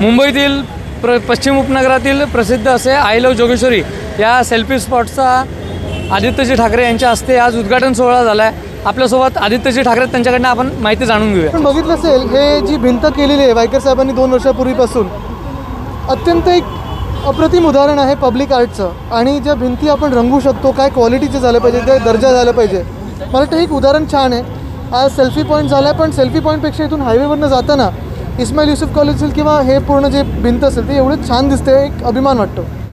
मुंबईतील पश्चिम उपनगरातील प्रसिद्ध असे आय लव्ह जोगेश्वरी या सेल्फी स्पॉटचा आदित्यजी ठाकरे यांच्या हस्ते आज उद्घाटन सोहळा झाला आहे। आपल्यासोबत आदित्यजी ठाकरे त्यांच्याकडनं आपण माहिती जाणून घेऊया। आपण बघितलं असेल हे जी भिंत केलेली आहे वायकर साहेबांनी 2 वर्षापूर्वीपासून अत्यंत एक अप्रतिम उदाहरण आहे पब्लिक आर्टचं। आणि ज्या भिंती आपण रंगवू शकतो, काय क्वालिटीचे झालं पाहिजे, काय दर्जा झाला पाहिजे, मला वाटतं एक उदाहरण छान आहे। आज सेल्फी पॉईंट झाला आहे, पण सेल्फी पॉईंटपेक्षा इथून हायवेवरनं जाताना इस्माईल युसुफ कॉलेज असेल किंवा हे पूर्ण जे भिंत असेल ते एवढं छान दिसते, एक अभिमान वाटतो।